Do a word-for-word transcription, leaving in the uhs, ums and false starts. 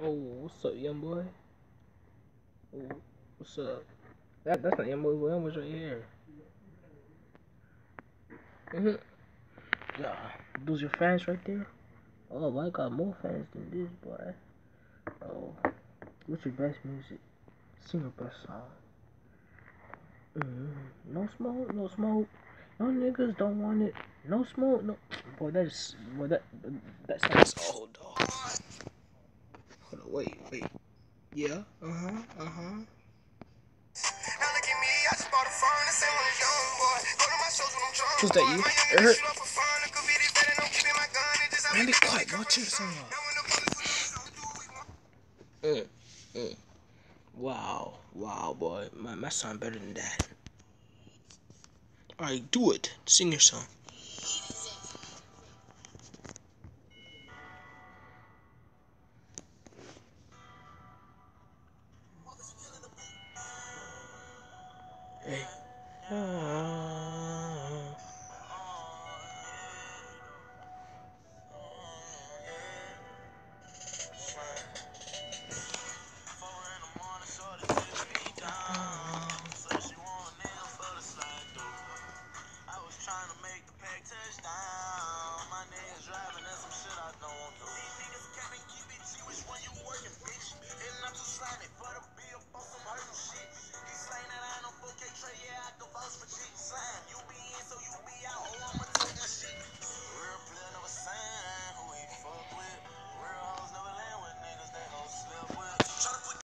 Oh, what's up, young boy? Oh, what's up? That that's not young boy. Williams right here. Mhm. Yeah, those your fans right there. Oh, I got more fans than this, boy. Oh, what's your best music? Sing your best song. Mm, no smoke, no smoke. No niggas don't want it. No smoke, no. Boy, that's boy that that sounds old dog. Hold on, wait, wait. Yeah. Uh huh. Uh huh. Now look at me, I just bought a phone, the same one as young boy. Go to my shows when I'm drunk. Who's that? You? My youngin' Er, just shoot up for fun. I could be this bad and I'm keeping my gun. It just man, happens be to quiet, make bro. up Check for the song Now out. when the police pull up, we do what we want. Mm, mm. Wow, wow, boy. My my song better than that. Alright, do it. Sing your song.